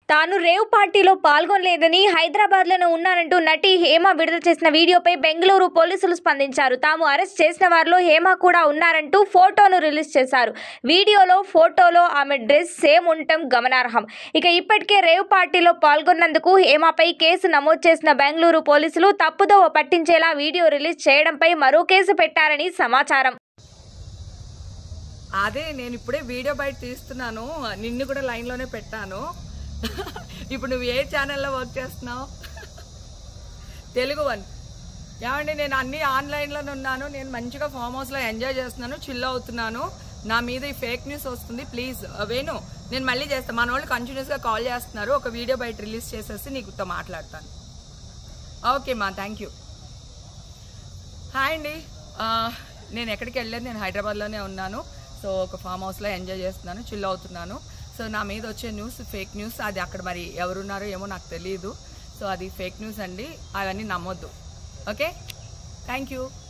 తాను రేవ్ పార్టీలో పాల్గొనలేదని హైదరాబాద్లోనే ఉన్నానంటూ నటి హేమ విడుదల చేసిన వీడియోపై బెంగళూరు పోలీసులు స్పందించారు. తాము అరెస్ట్ చేసిన వారిలో హేమ కూడా ఉన్నారంటూ ఫోటోను రిలీజ్ చేశారు. ఫోటోలో ఆమె డ్రెస్ సేమ్ ఉండటం గమనార్హం. ఇక ఇప్పటికే రేవ్ పార్టీలో పాల్గొన్నందుకు హేమపై కేసు నమోదు చేసిన బెంగళూరు పోలీసులు తప్పుదోవ పట్టించేలా వీడియో రిలీజ్ చేయడంపై మరో కేసు పెట్టారని సమాచారం. అదే నేను ఇప్పుడే వీడియో బయట తీస్తున్నాను, నిన్ను కూడా లైన్లోనే పెట్టాను. ఇప్పుడు నువ్వు ఏ ఛానల్లో వర్క్ చేస్తున్నావు? తెలుగు వన్. ఏమండి, నేను అన్ని ఆన్లైన్లోనే ఉన్నాను. నేను మంచిగా ఫామ్ హౌస్లో ఎంజాయ్ చేస్తున్నాను, చిల్ అవుతున్నాను. నా మీద ఈ ఫేక్ న్యూస్ వస్తుంది. ప్లీజ్ వేణు, నేను మళ్ళీ చేస్తాను. మన వాళ్ళు కంటిన్యూస్గా కాల్ చేస్తున్నారు. ఒక వీడియో బయట రిలీజ్ చేసేసి నీకుతో మాట్లాడతాను. ఓకే మా, థ్యాంక్ యూ. హాయ్ అండి, నేను ఎక్కడికి వెళ్ళలేదు, నేను హైదరాబాద్లోనే ఉన్నాను. సో ఒక ఫామ్ హౌస్లో ఎంజాయ్ చేస్తున్నాను, చిల్ అవుతున్నాను. సో నా మీద వచ్చే న్యూస్ ఫేక్ న్యూస్. అది అక్కడ మరి ఎవరున్నారో ఏమో నాకు తెలియదు. సో అది ఫేక్ న్యూస్ అండి, అవన్నీ నమ్మొద్దు. Okay, thank you.